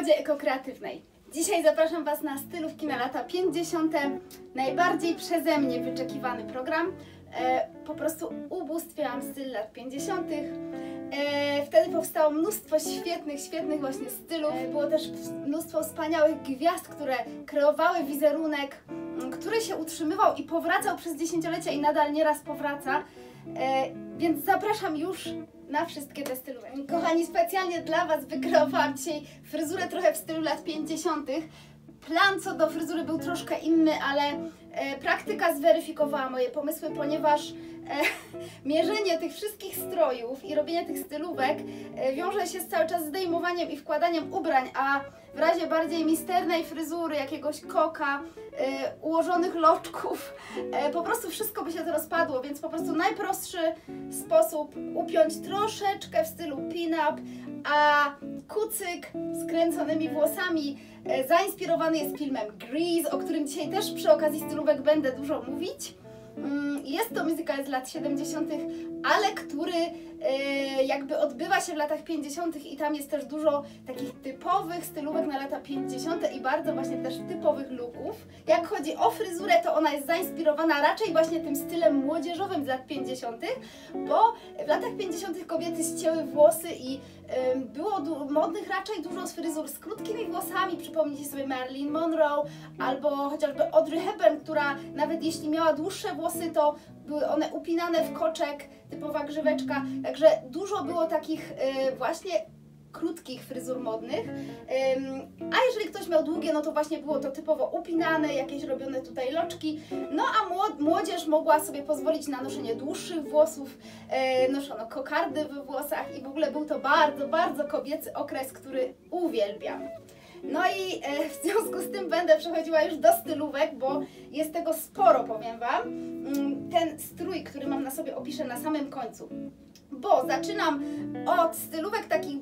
modzie ekokreatywnej. Dzisiaj zapraszam Was na stylówki na lata 50. Najbardziej przeze mnie wyczekiwany program. Po prostu ubóstwiałam styl lat 50. Wtedy powstało mnóstwo świetnych właśnie stylów. Było też mnóstwo wspaniałych gwiazd, które kreowały wizerunek, który się utrzymywał i powracał przez dziesięciolecia i nadal nieraz powraca. Więc zapraszam już na wszystkie te stylówki. Kochani, specjalnie dla Was wykreowałam dzisiaj fryzurę trochę w stylu lat 50. Plan co do fryzury był troszkę inny, ale praktyka zweryfikowała moje pomysły, ponieważ mierzenie tych wszystkich strojów i robienie tych stylówek wiąże się cały czas zdejmowaniem i wkładaniem ubrań, a w razie bardziej misternej fryzury, jakiegoś koka, ułożonych loczków, po prostu wszystko by się to rozpadło, więc po prostu najprostszy sposób upiąć troszeczkę w stylu pin-up, a kucyk z kręconymi włosami zainspirowany jest filmem Grease, o którym dzisiaj też przy okazji stylówek będę dużo mówić. Jest to muzyka z lat 70., ale który jakby odbywa się w latach 50. i tam jest też dużo takich typowych stylówek na lata 50. i bardzo właśnie też typowych looków. Jak chodzi o fryzurę, to ona jest zainspirowana raczej właśnie tym stylem młodzieżowym z lat 50., bo w latach 50. kobiety ścięły włosy i było modnych raczej dużo z fryzur z krótkimi włosami. Przypomnijcie sobie Marilyn Monroe albo chociażby Audrey Hepburn, która nawet jeśli miała dłuższe włosy, to były one upinane w koczek, typowa grzyweczka. Także dużo było takich właśnie krótkich fryzur modnych, a jeżeli ktoś miał długie, no to właśnie było to typowo upinane, jakieś robione tutaj loczki, no a młodzież mogła sobie pozwolić na noszenie dłuższych włosów, noszono kokardy we włosach i w ogóle był to bardzo kobiecy okres, który uwielbiam. No i w związku z tym będę przechodziła już do stylówek, bo jest tego sporo, powiem Wam. Ten strój, który mam na sobie, opiszę na samym końcu. Bo zaczynam od stylówek takich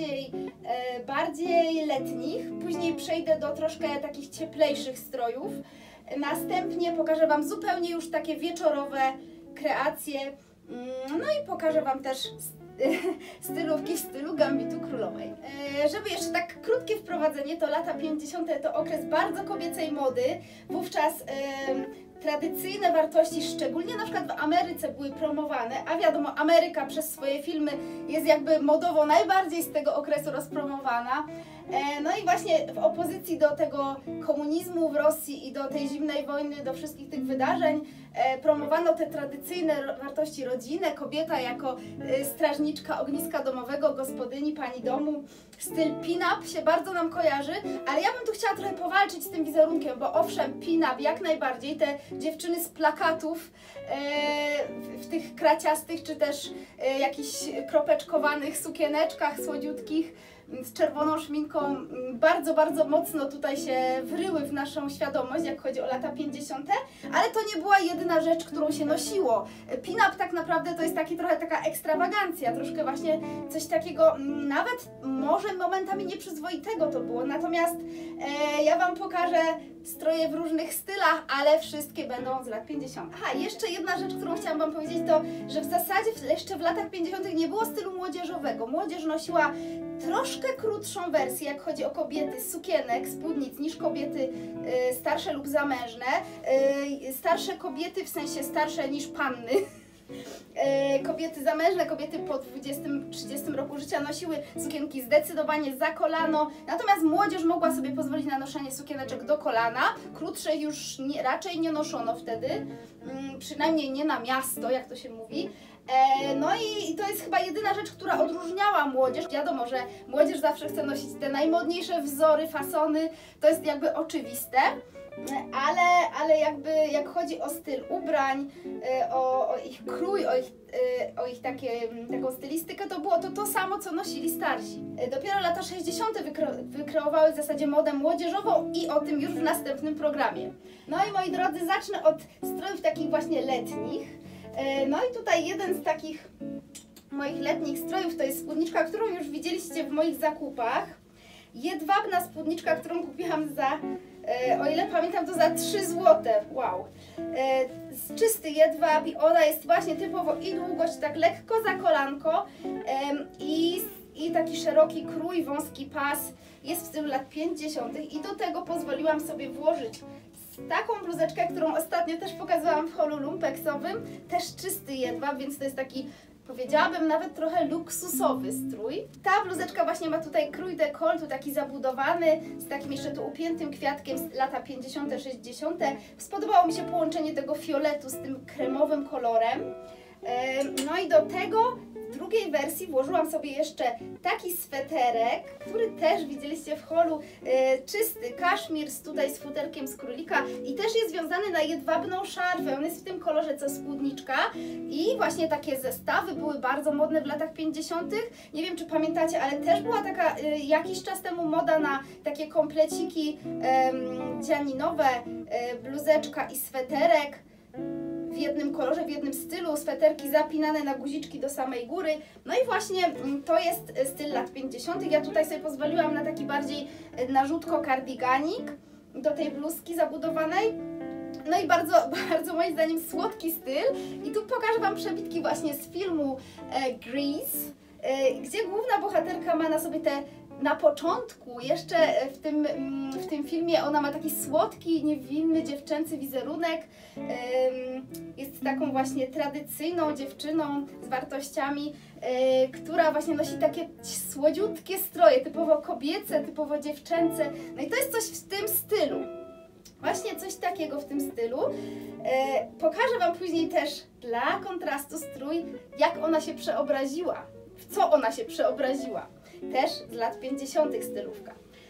bardziej letnich, później przejdę do troszkę takich cieplejszych strojów. Następnie pokażę Wam zupełnie już takie wieczorowe kreacje, no i pokażę Wam też stylówki w stylu Gambitu Królowej. Żeby jeszcze tak krótkie wprowadzenie, to lata 50. to okres bardzo kobiecej mody. Wówczas tradycyjne wartości, szczególnie na przykład w Ameryce, były promowane, a wiadomo, Ameryka przez swoje filmy jest jakby modowo najbardziej z tego okresu rozpromowana. No i właśnie w opozycji do tego komunizmu w Rosji i do tej zimnej wojny, do wszystkich tych wydarzeń, promowano te tradycyjne wartości, rodzinę, kobieta jako strażniczka ogniska domowego, gospodyni, pani domu. Styl pin-up się bardzo nam kojarzy, ale ja bym tu chciała trochę powalczyć z tym wizerunkiem, bo owszem, pin-up jak najbardziej, te dziewczyny z plakatów w tych kraciastych, czy też jakichś kropeczkowanych sukieneczkach słodziutkich, z czerwoną szminką bardzo mocno tutaj się wryły w naszą świadomość, jak chodzi o lata 50., ale to nie była jedyna rzecz, którą się nosiło. Pin-up tak naprawdę to jest trochę taka ekstrawagancja, troszkę właśnie coś takiego, nawet może momentami nieprzyzwoitego to było, natomiast ja Wam pokażę stroje w różnych stylach, ale wszystkie będą z lat 50. Aha, jeszcze jedna rzecz, którą chciałam Wam powiedzieć, to, że w zasadzie jeszcze w latach 50. nie było stylu młodzieżowego. Młodzież nosiła troszkę krótszą wersję, jak chodzi o kobiety, sukienek, spódnic, niż kobiety starsze lub zamężne. Starsze kobiety, w sensie starsze niż panny. Kobiety zamężne, kobiety po 20-30 roku życia nosiły sukienki zdecydowanie za kolano, natomiast młodzież mogła sobie pozwolić na noszenie sukieneczek do kolana. Krótszych już raczej nie noszono wtedy, przynajmniej nie na miasto, jak to się mówi. No i to jest chyba jedyna rzecz, która odróżniała młodzież. Wiadomo, że młodzież zawsze chce nosić te najmodniejsze wzory, fasony, to jest jakby oczywiste. Ale jakby jak chodzi o styl ubrań, o ich krój, o ich taką stylistykę, to było to samo, co nosili starsi. Dopiero lata 60. wykreowały w zasadzie modę młodzieżową i o tym już w następnym programie. No i moi drodzy, zacznę od strojów takich właśnie letnich. No i tutaj jeden z takich moich letnich strojów to jest spódniczka, którą już widzieliście w moich zakupach. Jedwabna spódniczka, którą kupiłam za, o ile pamiętam, to za 3 zł. Wow! Czysty jedwab i ona jest właśnie typowo i długość tak lekko za kolanko i i taki szeroki krój, wąski pas, jest w stylu lat 50. i do tego pozwoliłam sobie włożyć taką bluzeczkę, którą ostatnio też pokazałam w holu lumpeksowym, też czysty jedwab, więc to jest taki, powiedziałabym, nawet trochę luksusowy strój. Ta bluzeczka właśnie ma tutaj krój dekoltu, taki zabudowany, z takim jeszcze tu upiętym kwiatkiem z lata 50., 60. Spodobało mi się połączenie tego fioletu z tym kremowym kolorem. No i do tego w drugiej wersji włożyłam sobie jeszcze taki sweterek, który też widzieliście w holu, czysty kaszmir tutaj z futerkiem z królika i też jest związany na jedwabną szarfę. On jest w tym kolorze co spódniczka i właśnie takie zestawy były bardzo modne w latach 50. Nie wiem, czy pamiętacie, ale też była taka jakiś czas temu moda na takie kompleciki dzianinowe, bluzeczka i sweterek w jednym kolorze, w jednym stylu, sweterki zapinane na guziczki do samej góry. No i właśnie to jest styl lat 50. Ja tutaj sobie pozwoliłam na taki bardziej narzutko kardiganik do tej bluzki zabudowanej. No i bardzo, bardzo moim zdaniem słodki styl. I tu pokażę Wam przebitki właśnie z filmu Grease, gdzie główna bohaterka ma na sobie te na początku, jeszcze w tym filmie ona ma taki słodki, niewinny, dziewczęcy wizerunek. Jest taką właśnie tradycyjną dziewczyną z wartościami, która właśnie nosi takie słodziutkie stroje, typowo kobiece, typowo dziewczęce. No i to jest coś w tym stylu. Właśnie coś takiego w tym stylu. Pokażę Wam później też dla kontrastu strój, jak ona się przeobraziła, w co ona się przeobraziła. Też z lat 50. stylówka.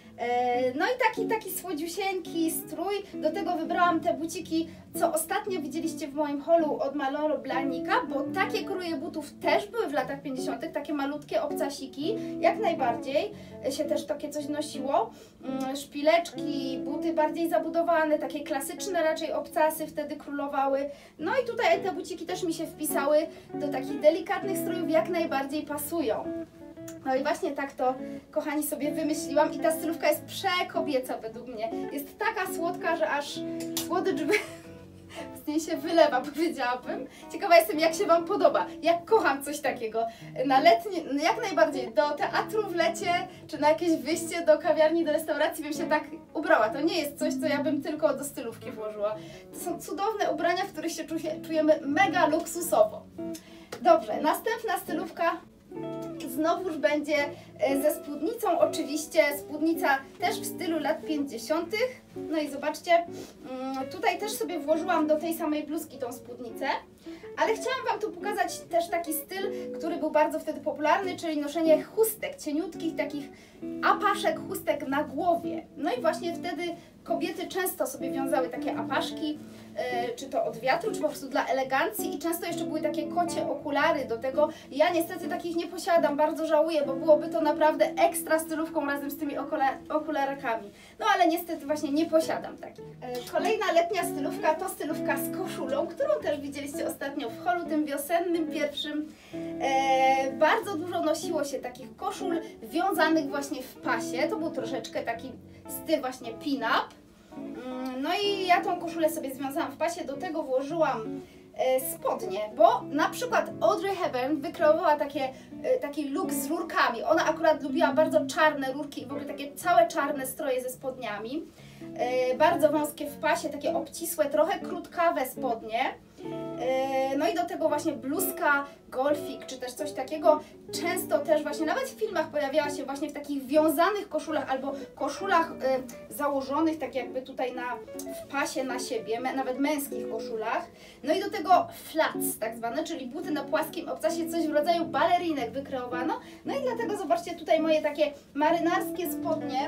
No i taki słodziusieńki strój. Do tego wybrałam te buciki, co ostatnio widzieliście w moim holu od Maloro Blanika, bo takie kroje butów też były w latach 50. Takie malutkie obcasiki, jak najbardziej się też takie coś nosiło. Szpileczki, buty bardziej zabudowane, takie klasyczne raczej obcasy wtedy królowały. No i tutaj te buciki też mi się wpisały do takich delikatnych strojów, jak najbardziej pasują. No i właśnie tak to, kochani, sobie wymyśliłam i ta stylówka jest przekobieca według mnie. Jest taka słodka, że aż słodycz z niej się wylewa, powiedziałabym. Ciekawa jestem, jak się Wam podoba, jak kocham coś takiego. Na letnie, jak najbardziej, do teatru w lecie, czy na jakieś wyjście do kawiarni, do restauracji bym się tak ubrała. To nie jest coś, co ja bym tylko do stylówki włożyła. To są cudowne ubrania, w których się czujemy mega luksusowo. Dobrze, następna stylówka znowuż będzie ze spódnicą, oczywiście spódnica też w stylu lat 50. No i zobaczcie, tutaj też sobie włożyłam do tej samej bluzki tą spódnicę, ale chciałam Wam tu pokazać też taki styl, który był bardzo wtedy popularny, czyli noszenie chustek, cieniutkich takich apaszek, chustek na głowie. No i właśnie wtedy kobiety często sobie wiązały takie apaszki, czy to od wiatru, czy po prostu dla elegancji i często jeszcze były takie kocie okulary do tego. Ja niestety takich nie posiadam, bardzo żałuję, bo byłoby to naprawdę ekstra stylówką razem z tymi okularkami. No ale niestety właśnie nie posiadam takich. Kolejna letnia stylówka to stylówka z koszulą, którą też widzieliście ostatnio w holu, tym wiosennym pierwszym. Bardzo dużo nosiło się takich koszul wiązanych właśnie w pasie. To był troszeczkę taki styl właśnie pin-up. No i ja tą koszulę sobie związałam w pasie, do tego włożyłam spodnie, bo na przykład Audrey Hepburn wykreowała taki look z rurkami. Ona akurat lubiła bardzo czarne rurki i w ogóle takie całe czarne stroje ze spodniami. Bardzo wąskie w pasie, takie obcisłe, trochę krótkawe spodnie. No i do tego właśnie bluzka, golfik, czy też coś takiego. Często też właśnie, nawet w filmach pojawiała się właśnie w takich wiązanych koszulach albo koszulach założonych tak jakby tutaj w pasie na siebie, nawet męskich koszulach. No i do tego flats tak zwane, czyli buty na płaskim obcasie, coś w rodzaju balerinek wykreowano. No i dlatego zobaczcie tutaj moje takie marynarskie spodnie.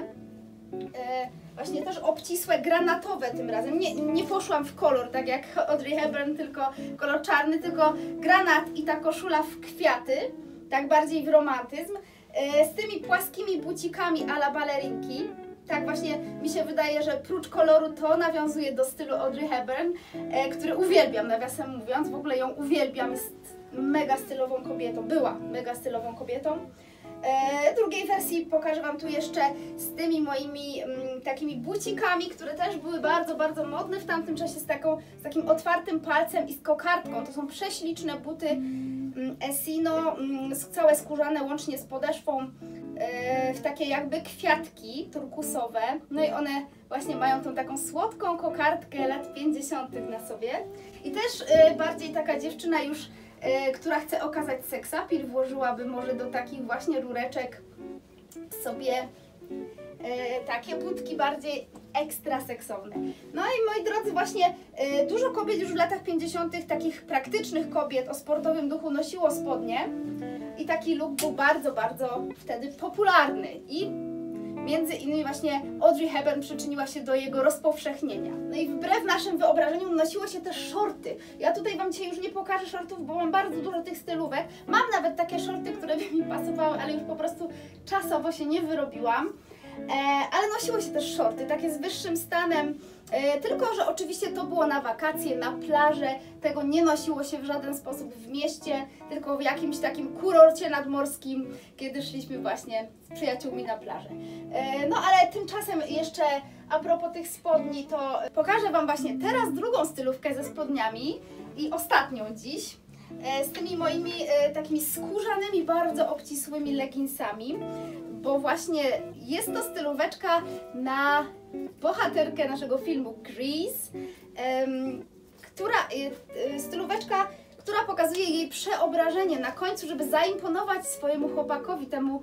Właśnie też obcisłe, granatowe tym razem. Nie poszłam w kolor, tak jak Audrey Hepburn, tylko kolor czarny, tylko granat i ta koszula w kwiaty, tak bardziej w romantyzm, z tymi płaskimi bucikami a la balerinki. Tak właśnie mi się wydaje, że prócz koloru to nawiązuje do stylu Audrey Hepburn, który uwielbiam, nawiasem mówiąc, w ogóle ją uwielbiam, jest mega stylową kobietą, była mega stylową kobietą. Drugiej wersji pokażę Wam tu jeszcze z tymi moimi takimi bucikami, które też były bardzo, bardzo modne w tamtym czasie, z takim otwartym palcem i z kokardką. To są prześliczne buty Esino, całe skórzane łącznie z podeszwą, w takie jakby kwiatki turkusowe. No i one właśnie mają tą taką słodką kokardkę lat 50. na sobie. I też bardziej taka dziewczyna już, która chce okazać seksapil, włożyłaby może do takich właśnie rureczek sobie takie budki bardziej ekstra seksowne. No i moi drodzy, właśnie dużo kobiet już w latach 50., takich praktycznych kobiet o sportowym duchu, nosiło spodnie i taki look był bardzo, bardzo wtedy popularny i między innymi właśnie Audrey Hepburn przyczyniła się do jego rozpowszechnienia. No i wbrew naszym wyobrażeniom nosiło się też shorty. Ja tutaj Wam dzisiaj już nie pokażę shortów, bo mam bardzo dużo tych stylówek. Mam nawet takie shorty, które by mi pasowały, ale już po prostu czasowo się nie wyrobiłam. Ale nosiło się też shorty, takie z wyższym stanem, tylko że oczywiście to było na wakacje, na plażę, tego nie nosiło się w żaden sposób w mieście, tylko w jakimś takim kurorcie nadmorskim, kiedy szliśmy właśnie z przyjaciółmi na plażę. No ale tymczasem jeszcze a propos tych spodni, to pokażę Wam właśnie teraz drugą stylówkę ze spodniami i ostatnią dziś, z tymi moimi takimi skórzanymi, bardzo obcisłymi leginsami, bo właśnie jest to stylóweczka na bohaterkę naszego filmu Grease, stylóweczka, która pokazuje jej przeobrażenie na końcu, żeby zaimponować swojemu chłopakowi, temu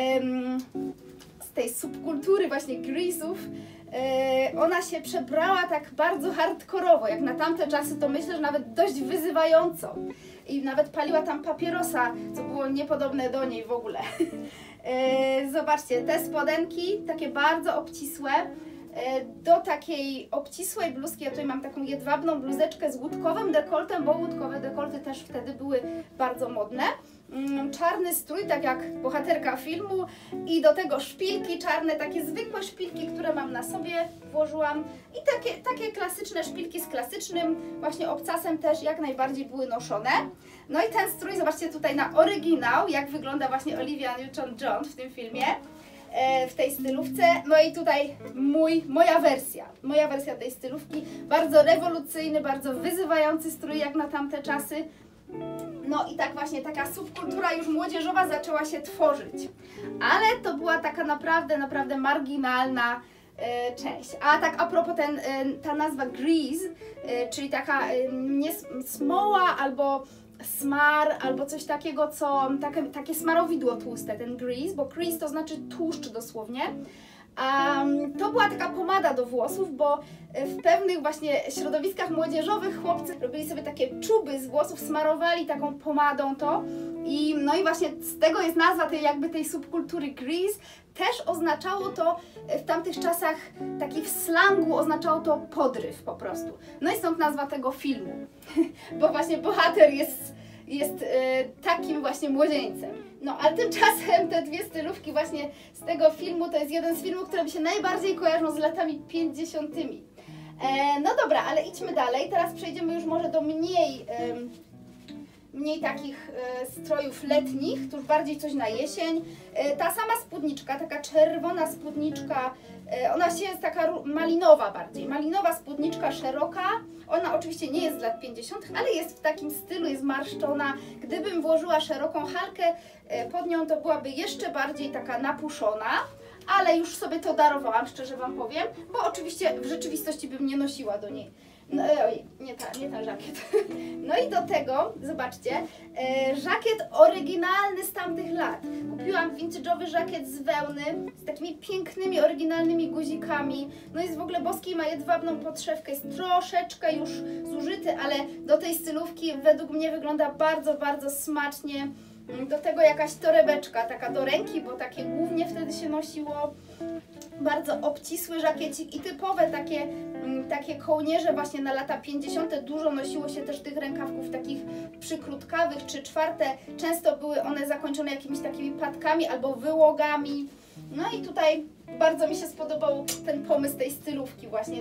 z tej subkultury właśnie Grease'ów. Ona się przebrała tak bardzo hardkorowo, jak na tamte czasy, to myślę, że nawet dość wyzywająco. I nawet paliła tam papierosa, co było niepodobne do niej w ogóle. Zobaczcie, te spodenki, takie bardzo obcisłe, do takiej obcisłej bluzki, ja tutaj mam taką jedwabną bluzeczkę z łódkowym dekoltem, bo łódkowe dekolty też wtedy były bardzo modne. Czarny strój, tak jak bohaterka filmu, i do tego szpilki czarne, takie zwykłe szpilki, które mam na sobie, włożyłam, i takie klasyczne szpilki z klasycznym właśnie obcasem też jak najbardziej były noszone. No i ten strój, zobaczcie tutaj na oryginał, jak wygląda właśnie Olivia Newton-John w tym filmie, w tej stylówce. No i tutaj moja wersja tej stylówki, bardzo rewolucyjny, bardzo wyzywający strój jak na tamte czasy. No i tak właśnie taka subkultura już młodzieżowa zaczęła się tworzyć, ale to była taka naprawdę marginalna część. A tak a propos ta nazwa Grease, czyli taka smoła albo smar, albo coś takiego, co takie smarowidło tłuste, ten grease, bo grease to znaczy tłuszcz dosłownie. To była taka pomada do włosów, bo w pewnych właśnie środowiskach młodzieżowych chłopcy robili sobie takie czuby z włosów, smarowali taką pomadą to i no i właśnie z tego jest nazwa tej subkultury grease. Też oznaczało to w tamtych czasach, taki w slangu oznaczało to podryw po prostu. No i stąd nazwa tego filmu, bo właśnie bohater jest takim właśnie młodzieńcem. No, ale tymczasem te dwie stylówki właśnie z tego filmu, to jest jeden z filmów, które mi się najbardziej kojarzą z latami 50. No dobra, ale idźmy dalej. Teraz przejdziemy już może do mniej takich strojów letnich, to już bardziej coś na jesień. Ta sama spódniczka, taka czerwona spódniczka, ona się jest taka malinowa bardziej. Malinowa spódniczka szeroka. Ona oczywiście nie jest z lat 50., ale jest w takim stylu, jest marszczona. Gdybym włożyła szeroką halkę pod nią, to byłaby jeszcze bardziej taka napuszona. Ale już sobie to darowałam, szczerze Wam powiem, bo oczywiście w rzeczywistości bym nie nosiła do niej. No, oj, nie ten żakiet. No i do tego, zobaczcie, żakiet oryginalny z tamtych lat. Kupiłam vintage'owy żakiet z wełny, z takimi pięknymi, oryginalnymi guzikami. No jest w ogóle boski, ma jedwabną podszewkę, jest troszeczkę już zużyty, ale do tej stylówki według mnie wygląda bardzo smacznie. Do tego jakaś torebeczka, taka do ręki, bo takie głównie wtedy się nosiło. Bardzo obcisły żakiecik i typowe takie kołnierze właśnie na lata 50. Dużo nosiło się też tych rękawków takich przykrótkawych, 3/4. Często były one zakończone jakimiś takimi patkami albo wyłogami. No i tutaj bardzo mi się spodobał ten pomysł tej stylówki właśnie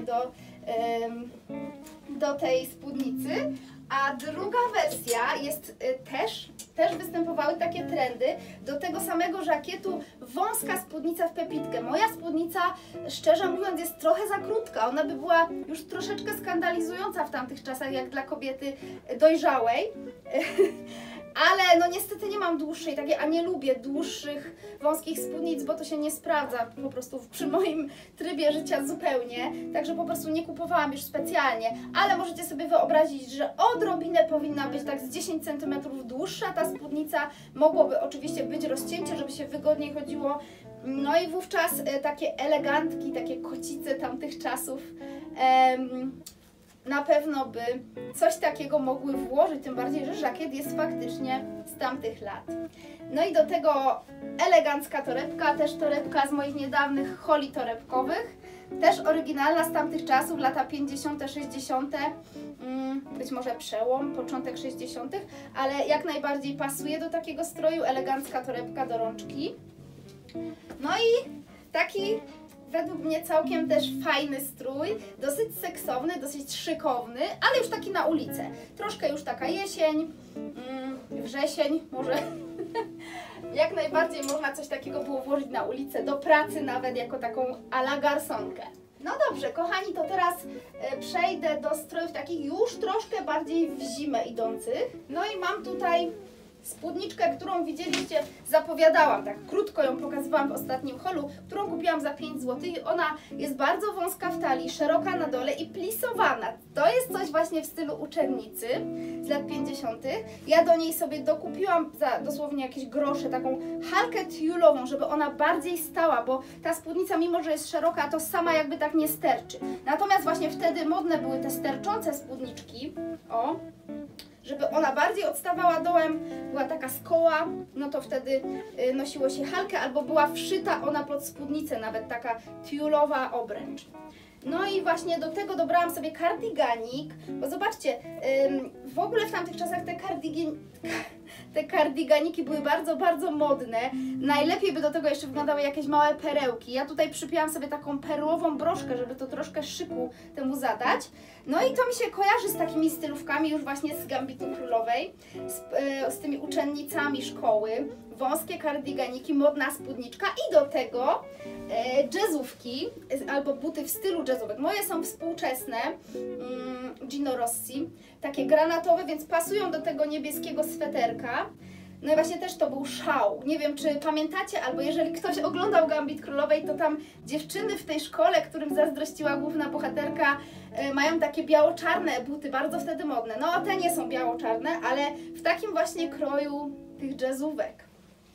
do tej spódnicy. A druga wersja jest też też występowały takie trendy do tego samego żakietu wąska spódnica w pepitkę. Moja spódnica, szczerze mówiąc, jest trochę za krótka. Ona by była już troszeczkę skandalizująca w tamtych czasach, jak dla kobiety dojrzałej. Ale no niestety nie mam dłuższej takiej, a nie lubię dłuższych, wąskich spódnic, bo to się nie sprawdza po prostu przy moim trybie życia zupełnie. Także po prostu nie kupowałam już specjalnie, ale możecie sobie wyobrazić, że odrobinę powinna być tak z 10 cm dłuższa ta spódnica. Mogłoby oczywiście być rozcięcie, żeby się wygodniej chodziło. No i wówczas takie elegantki, takie kocice tamtych czasów na pewno by coś takiego mogły włożyć, tym bardziej, że żakiet jest faktycznie z tamtych lat. No i do tego elegancka torebka, też torebka z moich niedawnych holi torebkowych, też oryginalna z tamtych czasów, lata 50., 60., być może przełom, początek 60., ale jak najbardziej pasuje do takiego stroju, elegancka torebka do rączki. No i taki według mnie całkiem też fajny strój, dosyć seksowny, dosyć szykowny, ale już taki na ulicę. Troszkę już taka jesień, wrzesień może. Jak najbardziej można coś takiego było włożyć na ulicę, do pracy nawet jako taką à la garsonkę. No dobrze, kochani, to teraz przejdę do strojów takich już troszkę bardziej w zimę idących. No i mam tutaj spódniczkę, którą widzieliście, zapowiadałam, tak krótko ją pokazywałam w ostatnim holu, którą kupiłam za 5 zł i ona jest bardzo wąska w talii, szeroka na dole i plisowana. To jest coś właśnie w stylu uczennicy z lat 50. Ja do niej sobie dokupiłam za dosłownie jakieś grosze taką halkę tiulową, żeby ona bardziej stała, bo ta spódnica, mimo że jest szeroka, to sama jakby tak nie sterczy. Natomiast właśnie wtedy modne były te sterczące spódniczki, o, żeby ona bardziej odstawała dołem, była taka z koła, no to wtedy nosiło się halkę, albo była wszyta ona pod spódnicę, nawet taka tiulowa obręcz. No i właśnie do tego dobrałam sobie kardiganik, bo zobaczcie, w ogóle w tamtych czasach te kardiganiki były bardzo, bardzo modne. Najlepiej by do tego jeszcze wyglądały jakieś małe perełki. Ja tutaj przypięłam sobie taką perłową broszkę, żeby to troszkę szyku temu zadać. No i to mi się kojarzy z takimi stylówkami już właśnie z Gambitu Królowej, z tymi uczennicami szkoły. Wąskie kardiganiki, modna spódniczka i do tego jazzówki albo buty w stylu jazzówek. Moje są współczesne, Gino Rossi, takie granatowe, więc pasują do tego niebieskiego sweterka. No i właśnie też to był szał. Nie wiem, czy pamiętacie, albo jeżeli ktoś oglądał Gambit Królowej, to tam dziewczyny w tej szkole, którym zazdrościła główna bohaterka, mają takie biało-czarne buty, bardzo wtedy modne. No te nie są biało-czarne, ale w takim właśnie kroju tych jazzówek.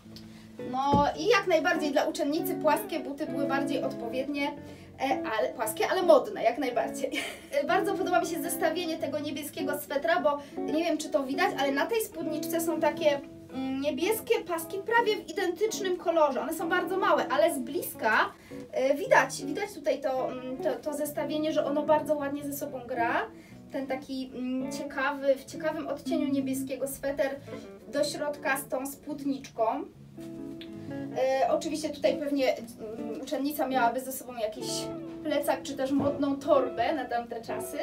No i jak najbardziej dla uczennicy płaskie buty były bardziej odpowiednie, płaskie, ale modne, jak najbardziej. Bardzo podoba mi się zestawienie tego niebieskiego swetra, bo nie wiem, czy to widać, ale na tej spódniczce są takie niebieskie paski prawie w identycznym kolorze. One są bardzo małe, ale z bliska widać tutaj to zestawienie, że ono bardzo ładnie ze sobą gra. Ten taki ciekawy, w ciekawym odcieniu niebieskiego sweter do środka z tą spódniczką. Oczywiście tutaj pewnie uczennica miałaby ze sobą jakiś plecak, czy też modną torbę na tamte czasy.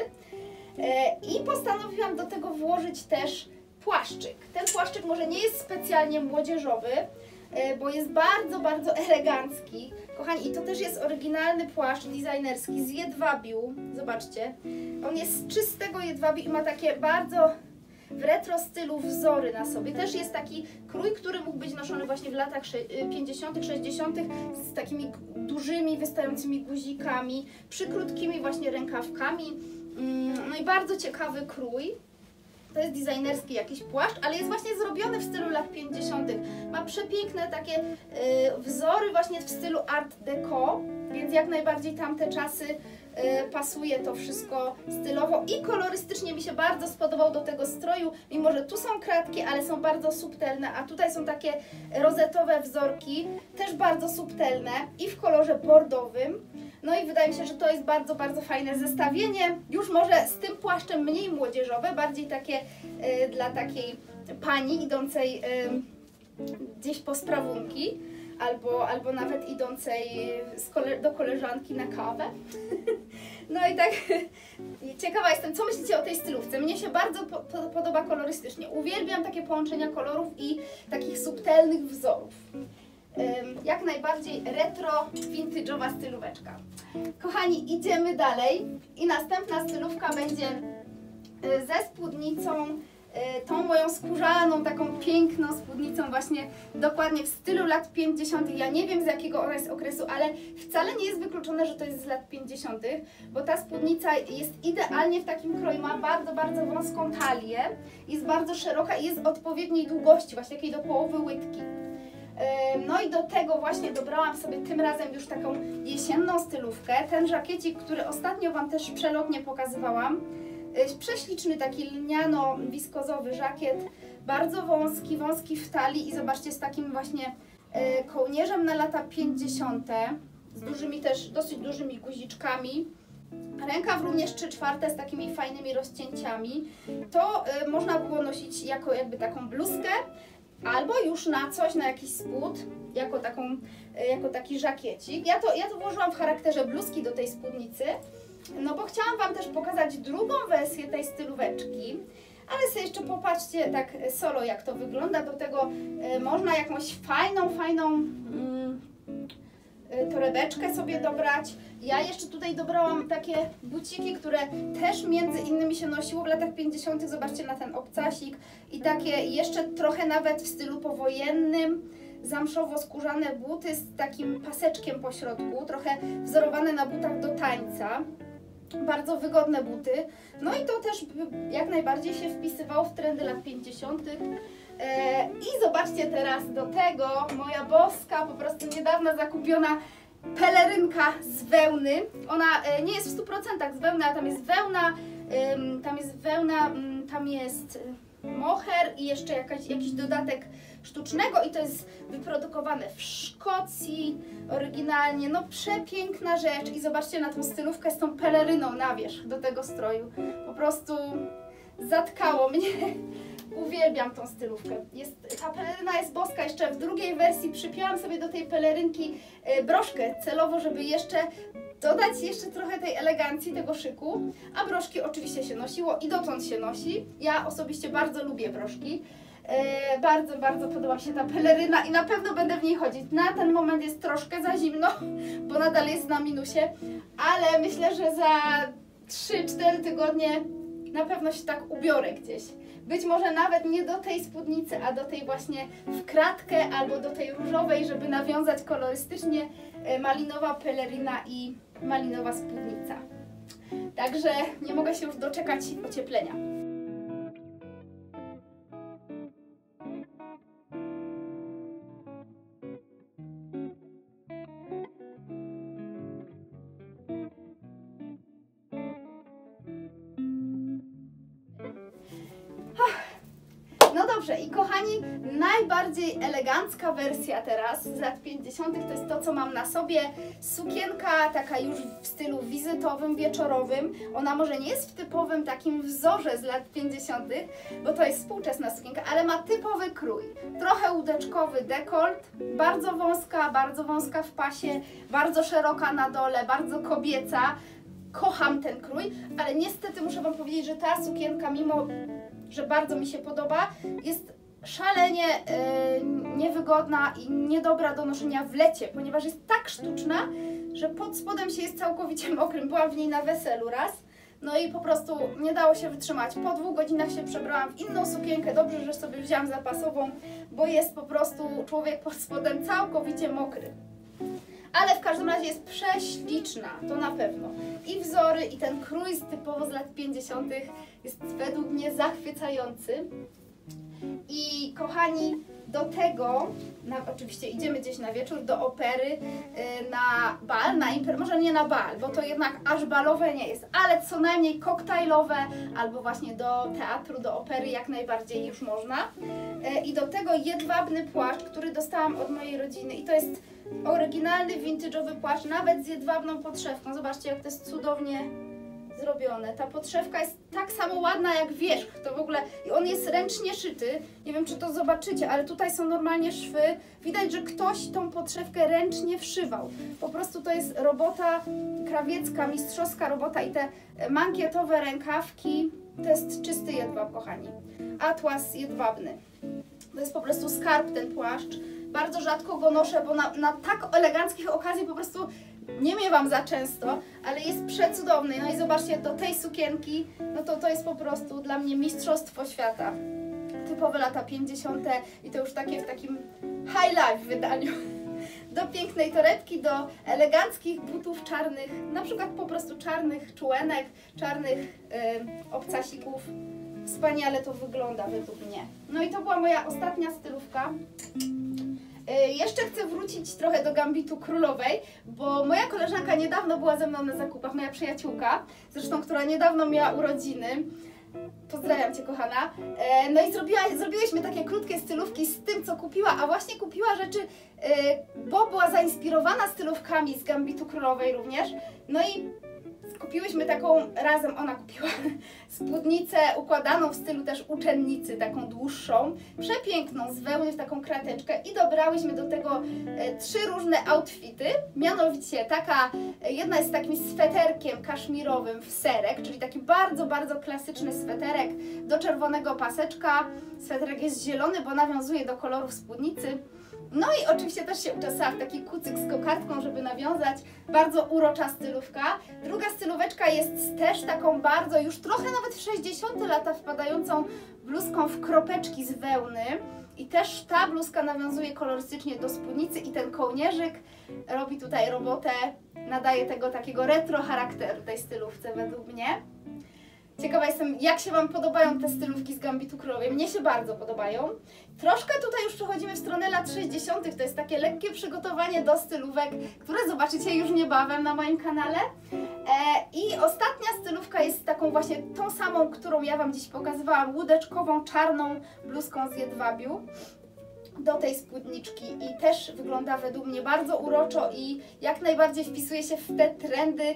I postanowiłam do tego włożyć też płaszczyk. Ten płaszczyk może nie jest specjalnie młodzieżowy, bo jest bardzo, bardzo elegancki. Kochani, i to też jest oryginalny płaszcz designerski z jedwabiu. Zobaczcie, on jest z czystego jedwabiu i ma takie bardzo w retro stylu wzory na sobie. Też jest taki krój, który mógł być noszony właśnie w latach 50., 60. z takimi dużymi, wystającymi guzikami, przykrótkimi właśnie rękawkami. No i bardzo ciekawy krój. To jest designerski jakiś płaszcz, ale jest właśnie zrobiony w stylu lat 50. Ma przepiękne takie wzory właśnie w stylu art deco, więc jak najbardziej tamte czasy pasuje to wszystko stylowo i kolorystycznie mi się bardzo spodobał do tego stroju, mimo że tu są kratki, ale są bardzo subtelne, a tutaj są takie rozetowe wzorki, też bardzo subtelne i w kolorze bordowym. No i wydaje mi się, że to jest bardzo, bardzo fajne zestawienie, już może z tym płaszczem mniej młodzieżowe, bardziej takie dla takiej pani idącej gdzieś po sprawunki. albo nawet idącej do koleżanki na kawę. No i tak ciekawa jestem, co myślicie o tej stylówce. Mnie się bardzo podoba kolorystycznie. Uwielbiam takie połączenia kolorów i takich subtelnych wzorów. Jak najbardziej retro, vintage'owa stylóweczka. Kochani, idziemy dalej i następna stylówka będzie ze spódnicą, tą moją skórzaną, taką piękną spódnicą właśnie dokładnie w stylu lat 50. Ja nie wiem, z jakiego ona jest okresu, ale wcale nie jest wykluczone, że to jest z lat 50., bo ta spódnica jest idealnie w takim kroju, ma bardzo, bardzo wąską talię, jest bardzo szeroka i jest odpowiedniej długości, właśnie takiej do połowy łydki. No i do tego właśnie dobrałam sobie tym razem już taką jesienną stylówkę. Ten żakiecik, który ostatnio Wam też przelotnie pokazywałam. Prześliczny taki lniano-wiskozowy żakiet, bardzo wąski w talii i zobaczcie, z takim właśnie kołnierzem na lata 50. z dużymi też, dosyć dużymi guziczkami. Rękaw również 3/4 z takimi fajnymi rozcięciami. To można było nosić jako jakby taką bluzkę, albo już na coś, na jakiś spód, jako taki żakiecik. Ja to włożyłam w charakterze bluzki do tej spódnicy, no bo chciałam Wam też pokazać drugą wersję tej stylóweczki, ale sobie jeszcze popatrzcie tak solo, jak to wygląda. Do tego można jakąś fajną torebeczkę sobie dobrać. Ja jeszcze tutaj dobrałam takie buciki, które też między innymi się nosiło w latach 50. Zobaczcie na ten obcasik i takie jeszcze trochę nawet w stylu powojennym, zamszowo-skórzane buty z takim paseczkiem po środku, trochę wzorowane na butach do tańca. Bardzo wygodne buty. No i to też jak najbardziej się wpisywało w trendy lat 50. I zobaczcie teraz do tego, moja boska, po prostu niedawno zakupiona pelerynka z wełny. Ona nie jest w 100% z wełny, a tam jest wełna, tam jest moher i jeszcze jakiś dodatek sztucznego i to jest wyprodukowane w Szkocji oryginalnie. No przepiękna rzecz i zobaczcie na tą stylówkę z tą peleryną na wierzch do tego stroju. Po prostu zatkało mnie. Uwielbiam tą stylówkę. Ta peleryna jest boska. Jeszcze w drugiej wersji przypięłam sobie do tej pelerynki broszkę celowo, żeby jeszcze dodać jeszcze trochę tej elegancji, tego szyku. A broszki oczywiście się nosiło i dotąd się nosi. Ja osobiście bardzo lubię broszki. Bardzo podoba mi się ta peleryna i na pewno będę w niej chodzić. Na ten moment jest troszkę za zimno, bo nadal jest na minusie, ale myślę, że za 3-4 tygodnie na pewno się tak ubiorę gdzieś. Być może nawet nie do tej spódnicy, a do tej właśnie w kratkę albo do tej różowej, żeby nawiązać kolorystycznie malinowa peleryna i malinowa spódnica. Także nie mogę się już doczekać ocieplenia. No dobrze i kochani, najbardziej elegancka wersja teraz z lat 50. to jest to, co mam na sobie. Sukienka taka już w stylu wizytowym, wieczorowym. Ona może nie jest w typowym takim wzorze z lat 50., bo to jest współczesna sukienka, ale ma typowy krój. Trochę łódeczkowy dekolt, bardzo wąska w pasie, bardzo szeroka na dole, bardzo kobieca. Kocham ten krój, ale niestety muszę Wam powiedzieć, że ta sukienka, mimo że bardzo mi się podoba, jest szalenie niewygodna i niedobra do noszenia w lecie, ponieważ jest tak sztuczna, że pod spodem się jest całkowicie mokrym. Byłam w niej na weselu raz, no i po prostu nie dało się wytrzymać. Po 2 godzinach się przebrałam w inną sukienkę, dobrze, że sobie wzięłam zapasową, bo jest po prostu człowiek pod spodem całkowicie mokry. Ale w każdym razie jest prześliczna, to na pewno. I wzory, i ten krój typowo z lat 50. jest według mnie zachwycający. I kochani, do tego, oczywiście idziemy gdzieś na wieczór, do opery, na bal, na imprezę, może nie na bal, bo to jednak aż balowe nie jest, ale co najmniej koktajlowe, albo właśnie do teatru, do opery jak najbardziej już można. I do tego jedwabny płaszcz, który dostałam od mojej rodziny i to jest oryginalny, vintage'owy płaszcz, nawet z jedwabną podszewką. Zobaczcie, jak to jest cudownie zrobione. Ta podszewka jest tak samo ładna jak wierzch. To w ogóle, i on jest ręcznie szyty. Nie wiem, czy to zobaczycie, ale tutaj są normalnie szwy. Widać, że ktoś tą podszewkę ręcznie wszywał. Po prostu to jest robota krawiecka, mistrzowska robota i te mankietowe rękawki to jest czysty jedwab, kochani. Atłas jedwabny. To jest po prostu skarb ten płaszcz. Bardzo rzadko go noszę, bo na tak eleganckich okazji po prostu nie miewam za często, ale jest przecudowny. No i zobaczcie, do tej sukienki, no to jest po prostu dla mnie mistrzostwo świata. Typowe lata 50. i to już takie w takim high life wydaniu. Do pięknej torebki, do eleganckich butów czarnych, na przykład po prostu czarnych czułenek, czarnych obcasików. Wspaniale to wygląda według mnie. No i to była moja ostatnia stylówka. Jeszcze chcę wrócić trochę do gambitu królowej, bo moja koleżanka niedawno była ze mną na zakupach, moja przyjaciółka, zresztą, która niedawno miała urodziny. Pozdrawiam Cię, kochana. No i zrobiłyśmy takie krótkie stylówki z tym, co kupiła, a właśnie kupiła rzeczy, bo była zainspirowana stylówkami z gambitu królowej również. No i kupiłyśmy taką, razem ona kupiła spódnicę układaną w stylu też uczennicy, taką dłuższą, przepiękną, z wełny w taką krateczkę i dobrałyśmy do tego 3 różne outfity, mianowicie jedna jest z takim sweterkiem kaszmirowym w serek, czyli taki bardzo, bardzo klasyczny sweterek do czerwonego paseczka. Sweterek jest zielony, bo nawiązuje do kolorów spódnicy. No i oczywiście też się uczesała w taki kucyk z kokardką, żeby nawiązać. Bardzo urocza stylówka. Druga stylóweczka jest też taką bardzo, już trochę nawet w 60. lata wpadającą bluzką w kropeczki z wełny. I też ta bluzka nawiązuje kolorystycznie do spódnicy i ten kołnierzyk robi tutaj robotę, nadaje tego takiego retro charakteru tej stylówce według mnie. Ciekawa jestem, jak się Wam podobają te stylówki z gambitu królowej. Mnie się bardzo podobają. Troszkę tutaj już przechodzimy w stronę lat 60. To jest takie lekkie przygotowanie do stylówek, które zobaczycie już niebawem na moim kanale. I ostatnia stylówka jest taką właśnie tą samą, którą ja Wam dziś pokazywałam, łódeczkową, czarną bluzką z jedwabiu do tej spódniczki i też wygląda według mnie bardzo uroczo i jak najbardziej wpisuje się w te trendy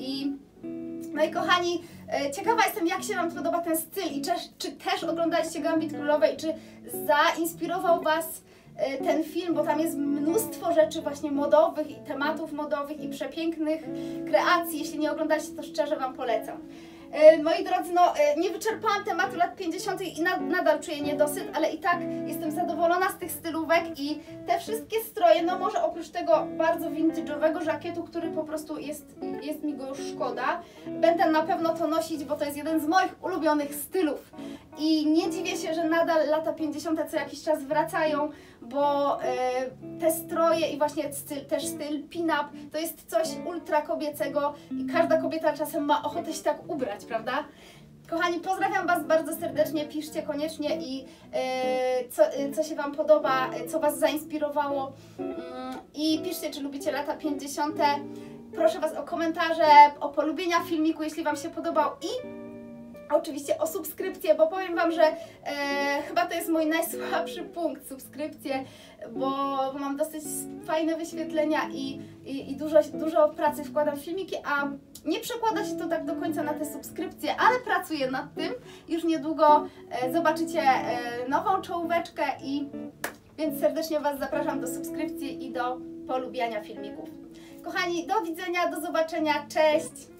no i kochani, ciekawa jestem, jak się Wam podoba ten styl i czy też oglądaliście Gambit Królowej i czy zainspirował Was ten film, bo tam jest mnóstwo rzeczy właśnie modowych i tematów modowych i przepięknych kreacji. Jeśli nie oglądaliście, to szczerze Wam polecam. Moi drodzy, nie wyczerpałam tematu lat 50. i nadal czuję niedosyt, ale i tak jestem zadowolona z tych stylówek i te wszystkie stroje, no może oprócz tego bardzo vintage'owego żakietu, który po prostu jest mi go już szkoda, będę na pewno to nosić, bo to jest jeden z moich ulubionych stylów. I nie dziwię się, że nadal lata 50. co jakiś czas wracają, bo te stroje i właśnie też styl pin-up to jest coś ultra kobiecego i każda kobieta czasem ma ochotę się tak ubrać, prawda? Kochani, pozdrawiam Was bardzo serdecznie, piszcie koniecznie i co się Wam podoba, co Was zainspirowało i piszcie, czy lubicie lata 50. Proszę Was o komentarze, o polubienia filmiku, jeśli Wam się podobał i oczywiście o subskrypcję, bo powiem Wam, że chyba to jest mój najsłabszy punkt, subskrypcje, bo mam dosyć fajne wyświetlenia i dużo pracy wkładam w filmiki, a nie przekłada się to tak do końca na te subskrypcje, ale pracuję nad tym. Już niedługo zobaczycie nową czołóweczkę więc serdecznie Was zapraszam do subskrypcji i do polubiania filmików. Kochani, do widzenia, do zobaczenia, cześć!